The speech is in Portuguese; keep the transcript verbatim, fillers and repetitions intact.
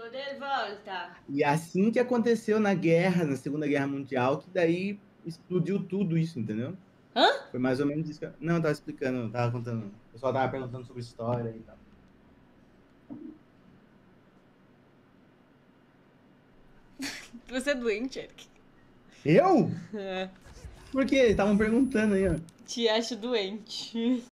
tô de volta. E assim que aconteceu na guerra, na Segunda Guerra Mundial, que daí explodiu tudo isso, entendeu? Hã? Foi mais ou menos isso que eu... Não, eu tava explicando, eu tava contando. O pessoal tava perguntando sobre história e tal. Você é doente, Eric. Eu? É. Por quê? Estavam perguntando aí, ó. Te acho doente.